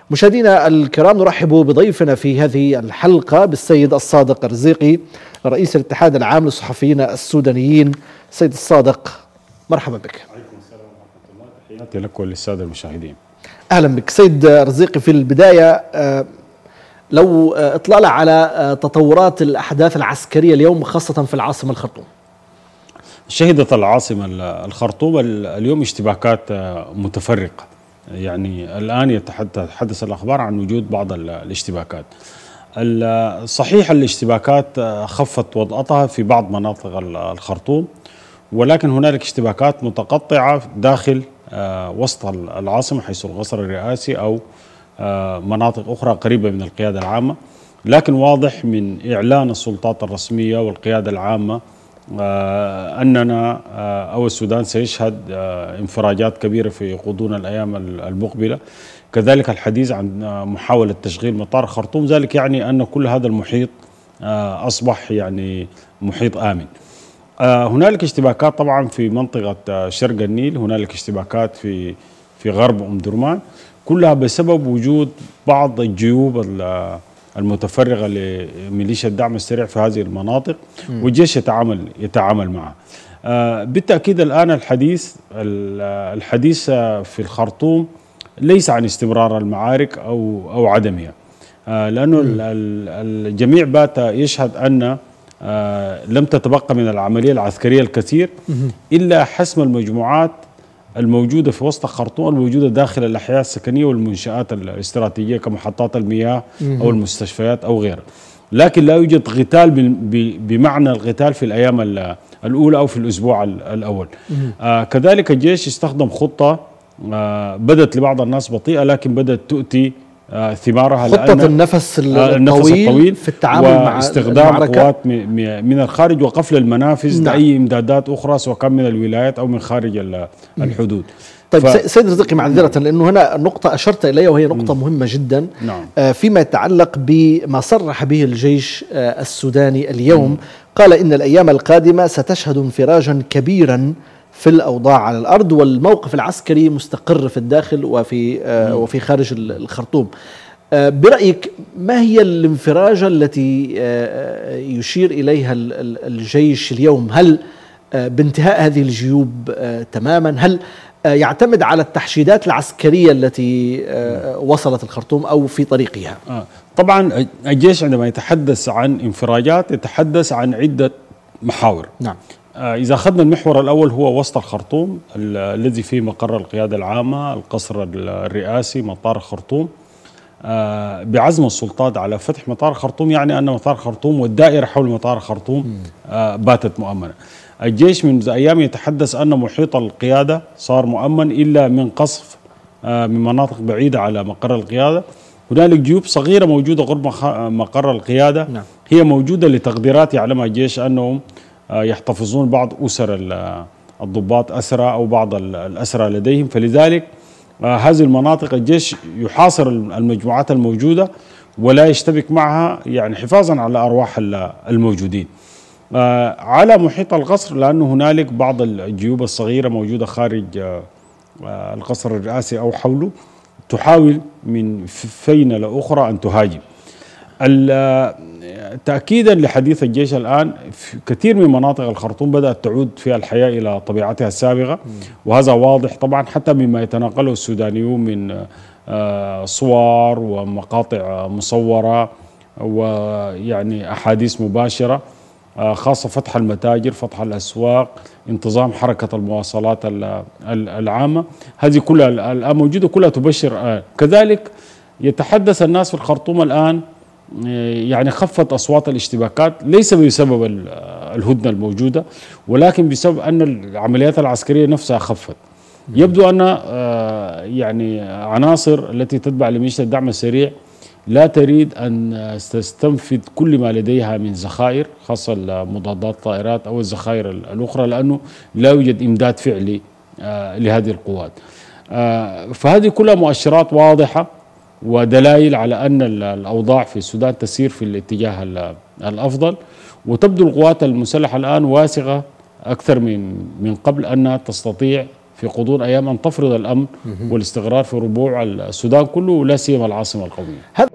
مشاهدينا الكرام، نرحب بضيفنا في هذه الحلقة بالسيد الصادق الرزيقي، رئيس الاتحاد العام للصحفيين السودانيين. سيد الصادق، مرحبا بك. عليكم السلام ورحمة الله، تحياتي لك وللسادة المشاهدين. أهلا بك سيد رزيقي. في البداية لو اطلعنا على تطورات الأحداث العسكرية اليوم خاصة في العاصمة الخرطوم. شهدت العاصمة الخرطوم اليوم اشتباكات متفرقة، يعني الآن يتحدث الأخبار عن وجود بعض الاشتباكات. صحيح الاشتباكات خفت وطأتها في بعض مناطق الخرطوم، ولكن هنالك اشتباكات متقطعة داخل وسط العاصمة حيث القصر الرئاسي أو مناطق أخرى قريبة من القيادة العامة. لكن واضح من إعلان السلطات الرسمية والقيادة العامة أننا أو السودان سيشهد انفراجات كبيرة في غضون الأيام المقبلة. كذلك الحديث عن محاولة تشغيل مطار خرطوم، ذلك يعني أن كل هذا المحيط أصبح يعني محيط آمن. هنالك اشتباكات طبعا في منطقة شرق النيل، هنالك اشتباكات في غرب أم درمان، كلها بسبب وجود بعض الجيوب المتفرغة لميليشيا الدعم السريع في هذه المناطق، والجيش يتعامل معها. بالتأكيد الآن الحديث في الخرطوم ليس عن استمرار المعارك أو عدمها، لأنه الجميع بات يشهد أن لم تتبقى من العملية العسكرية الكثير إلا حسم المجموعات الموجودة في وسط الخرطوم، الموجودة داخل الأحياء السكنية والمنشآت الاستراتيجية كمحطات المياه أو المستشفيات أو غيرها. لكن لا يوجد قتال بمعنى القتال في الأيام الأولى أو في الأسبوع الأول. كذلك الجيش استخدم خطة بدت لبعض الناس بطيئة، لكن بدأت تؤتي ثمارها، خطة النفس الطويل في التعامل مع استخدام قوات من الخارج وقفل المنافذ لأي إمدادات أخرى سواء كان من الولايات أو من خارج الحدود. طيب سيد رزيقي، معذرة لأنه هنا نقطة أشرت إليها وهي نقطة مهمة جدا. نعم. فيما يتعلق بما صرح به الجيش السوداني اليوم، قال إن الأيام القادمة ستشهد انفراجا كبيرا في الأوضاع على الأرض، والموقف العسكري مستقر في الداخل وفي خارج الخرطوم. برأيك ما هي الانفراجة التي يشير إليها الجيش اليوم؟ هل بانتهاء هذه الجيوب تماما؟ هل يعتمد على التحشيدات العسكرية التي وصلت الخرطوم أو في طريقها؟ طبعا الجيش عندما يتحدث عن انفراجات يتحدث عن عدة محاور. نعم. إذا أخذنا المحور الأول هو وسط الخرطوم الذي فيه مقر القيادة العامة، القصر الرئاسي، مطار الخرطوم. بعزم السلطات على فتح مطار الخرطوم يعني أن مطار الخرطوم والدائرة حول مطار الخرطوم باتت مؤمنة. الجيش من أيام يتحدث أن محيط القيادة صار مؤمن إلا من قصف من مناطق بعيدة على مقر القيادة. هنالك جيوب صغيرة موجودة قرب مقر القيادة. نعم. هي موجودة لتقديرات يعلمها الجيش أنهم يحتفظون بعض أسر الضباط أسرى أو بعض الأسرى لديهم، فلذلك هذه المناطق الجيش يحاصر المجموعات الموجودة ولا يشتبك معها، يعني حفاظا على أرواح الموجودين. على محيط القصر لأنه هنالك بعض الجيوب الصغيرة موجودة خارج القصر الرئاسي أو حوله تحاول من فينة لأخرى أن تهاجم. تأكيدا لحديث الجيش الآن، في كثير من مناطق الخرطوم بدأت تعود فيها الحياة إلى طبيعتها السابقة، وهذا واضح طبعا حتى مما يتناقله السودانيون من صور ومقاطع مصورة ويعني أحاديث مباشرة، خاصة فتح المتاجر، فتح الأسواق، انتظام حركة المواصلات العامة. هذه كلها الآن موجودة، كلها تبشر. كذلك يتحدث الناس في الخرطوم الآن يعني خفت أصوات الاشتباكات، ليس بسبب الهدنة الموجودة ولكن بسبب أن العمليات العسكرية نفسها خفت. يبدو أن يعني عناصر التي تتبع لميليشيا الدعم السريع لا تريد أن تستنفذ كل ما لديها من ذخائر، خاصة مضادات الطائرات أو الذخائر الأخرى، لأنه لا يوجد إمداد فعلي لهذه القوات. فهذه كلها مؤشرات واضحة ودلائل على أن الأوضاع في السودان تسير في الاتجاه الأفضل، وتبدو القوات المسلحة الآن واثقة أكثر من قبل أنها تستطيع في غضون أيام أن تفرض الأمن والاستقرار في ربوع السودان كله، ولا سيما العاصمة القومية.